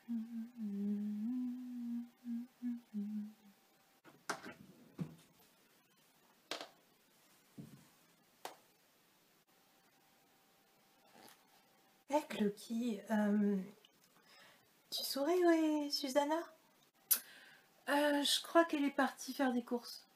Hey Clocky, tu saurais où est Susanna? Je crois qu'elle est partie faire des courses.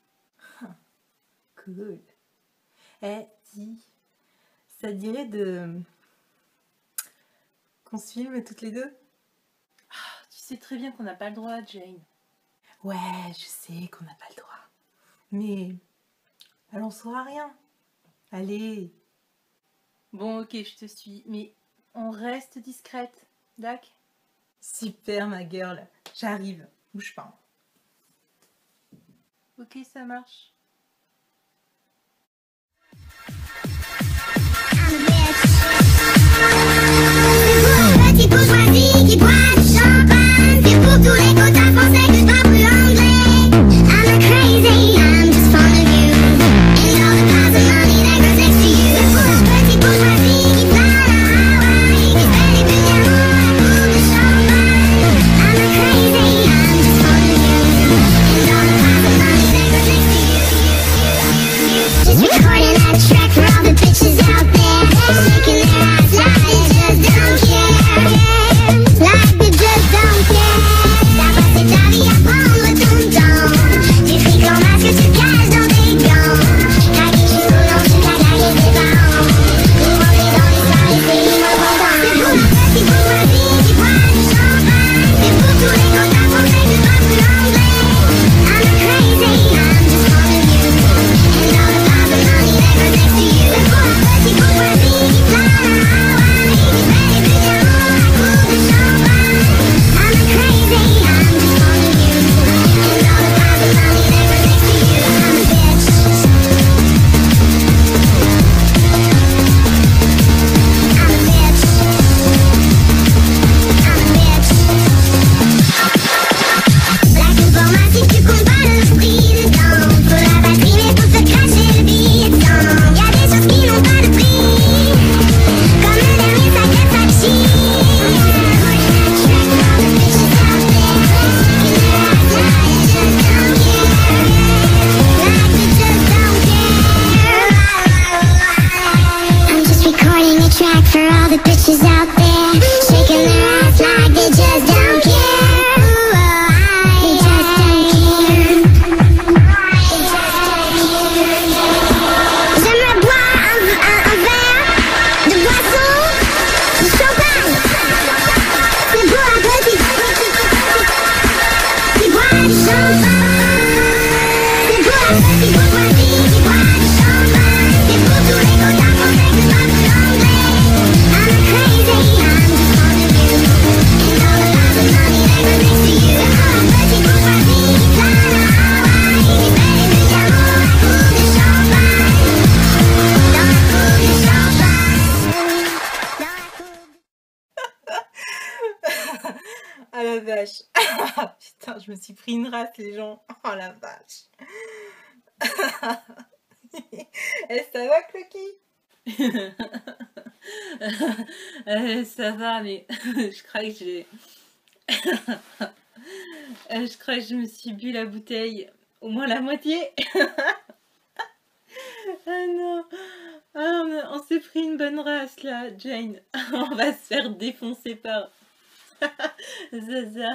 Cool. Eh, dis, ça te dirait de qu'on se filme toutes les deux? Tu sais très bien qu'on n'a pas le droit, Jane. Ouais, je sais qu'on n'a pas le droit. Mais elle en saura rien. Allez. Bon, ok, je te suis, mais on reste discrète, d'accord? Super ma girl, j'arrive, bouge pas. Ok, ça marche. Petit bourgeoisie qui boit du champagne, c'est pour tous les quotas français que je dois plus anglais. I'm crazy, I'm just fond of you, and all the piles of money that goes next to you. C'est pour la petite bourgeoisie qui plane à Hawaï, qui fait les buts à coupe de champagne. I'm crazy, I'm just fond of you, and all the piles of money that goes next to you. Just recording that track for all the bitches out there, shaking their ass like they just don't care. Like they just don't care. T'as passé ta vie à prendre ton temps, des frics en masque tu caches dans tes gants. Craquer jusqu'au long, tu l'as claqué tes parents, pour rentrer dans les soirées, c'est l'immense. C'est pour la petite bourgeoisie qui boit du champagne, c'est pour tous les quotas français que je dois plus anglais. I'm crazy, I'm just fond of you, and all the piles of money that goes next to you. C'est pour la petite bourgeoisie qui plane à Hawaï, qui fait les buts à coupe de champagne. I'm crazy, I'm just fond of you, and all the piles of money that goes next to you. I'm a bitch. I'm a bitch. I'm a bitch. Black informatique, tu comptes pas le prix dedans. Faut la batterie, mais faut faire cracher le billet de sang. Y'a des choses qui n'ont pas de prix, comme le dernier sac Versace. I'm just recording a track for all the bitches out there, shaking their ass like they just don't care. They just don't care. J'aimerais boire un verre de boisson, de champagne. C'est pour la petite qui boit du champagne. C'est pour la petite bourgeoisie qui boit du champagne. C'est pour tous les quotas français que je dois plus anglais. I'm crazy, I'm just fond of you, and all the piles of money that goes next to you. C'est pour la petite bourgeoisie qui plane à Hawaï, qui fait les buts d'amour à coupe de champagne. Dans la coupe de champagne. Dans la coupe. Ah la vache. Putain, je me suis pris une race les gens. Oh la vache. Eh, ça va Clocky? Ça va, mais je crois que j'ai... je crois que je me suis bu la bouteille, au moins la moitié. Ah non, on s'est pris une bonne race là, Jane. On va se faire défoncer par Zaza.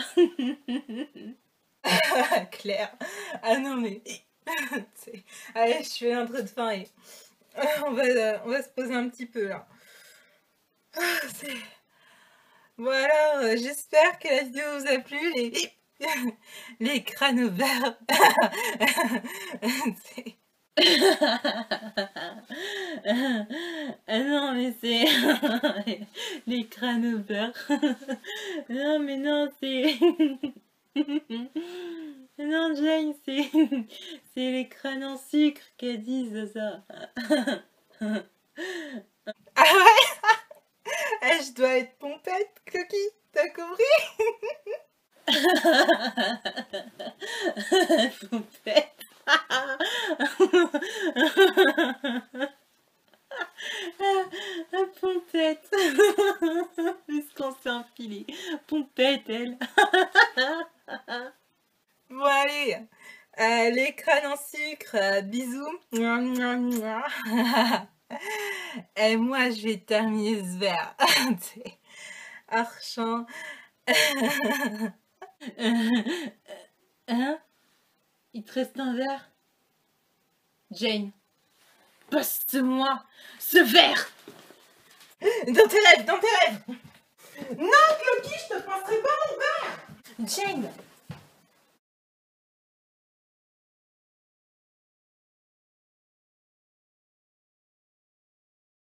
Claire. Ah non mais... Allez, je fais un trait de fin et on va se poser un petit peu là. Voilà, j'espère que la vidéo vous a plu, les crânes ouverts. Ah non, mais c'est les crânes au beurre. Non, mais non, c'est... Non, Jane, c'est les crânes en sucre qu'a dit Zaza. Ah ouais. Eh, je dois être pompette, Clocky, t'as compris? Pompette. Pompette. Puisqu'on s'est enfilé. Pompette, elle. Bon, allez. Les crânes en sucre. Bisous. Et moi, je vais terminer ce verre. Archant. Hein? Il te reste un verre? Jane, passe-moi ce verre! Dans tes rêves, dans tes rêves. Non, Clocky, je te passerai pas mon verre. Jane,